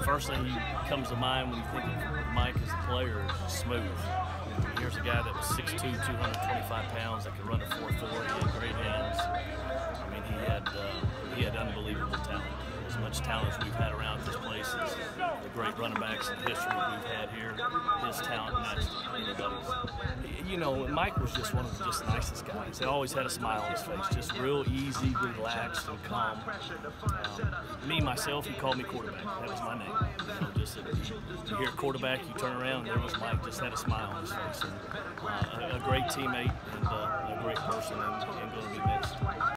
first thing that comes to mind when you think of Mike as a player is smooth. Here's a guy that was 6'2", 225 pounds that could run a 4.4. He had great hands. I mean, he had unbelievable talent. As much talent as we've had around this place as the great running backs in history we've had here. His talent matched anybody's. You know, Mike was just one of the nicest guys. He always had a smile on his face, just real easy, relaxed, and calm. Me, myself, he called me quarterback. That was my name. You know, just you hear quarterback, you turn around, and there was Mike, just had a smile on his face. And, a great teammate and a great person, and going to be missed.